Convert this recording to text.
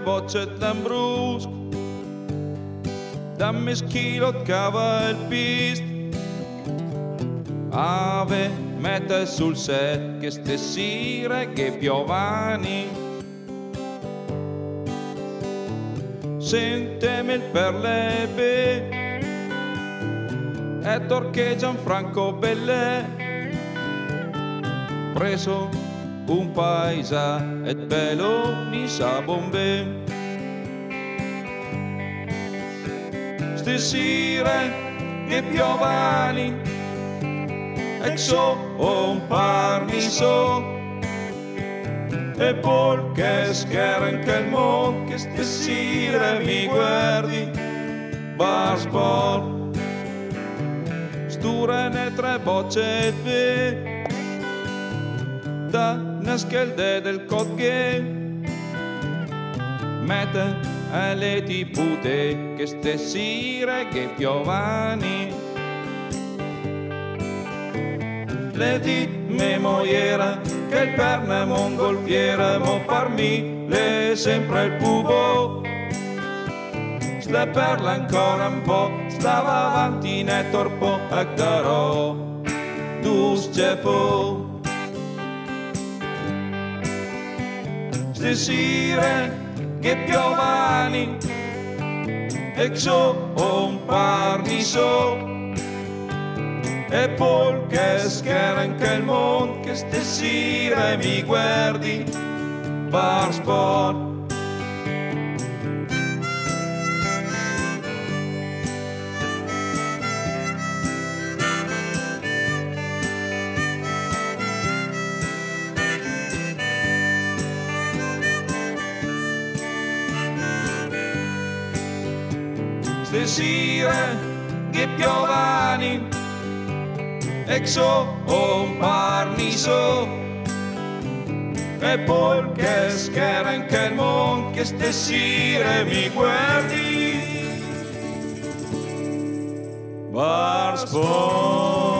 bocce l'ambrusco, dammi schilo cava il pist, ave mette sul set che stessire che piovani, sentemi il perlebe e torche Gianfranco Bellè, preso un paesa e bello mi sa bombe. Stasera che piovani e so un parmiso e poi che scherren che il mondo che stasera mi guardi bar sport sturene tre bocce e da una schelde del codghe mette alle tipute che stessire che piovani le dit me moiera che il perne mongolfiera mo parmi le sempre il pubo le perla ancora un po' stava avanti ne torpo a caro dus cefo stasera che piovani e so un parmiso e poi che scherra anche il mondo che stasera mi guardi bar sport. Stasera che piovani e so un parmiso e poi che scherra anche il mondo che stasera mi guardi bar sport.